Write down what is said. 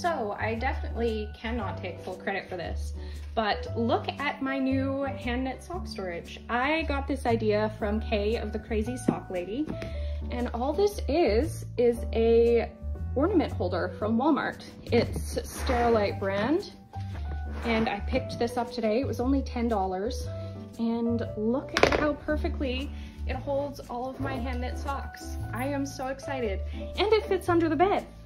So I definitely cannot take full credit for this, but look at my new hand knit sock storage. I got this idea from Kay of the Crazy Sock Lady, and all this is a ornament holder from Walmart. It's Sterilite brand, and I picked this up today. It was only $10, and look at how perfectly it holds all of my hand knit socks. I am so excited, and it fits under the bed.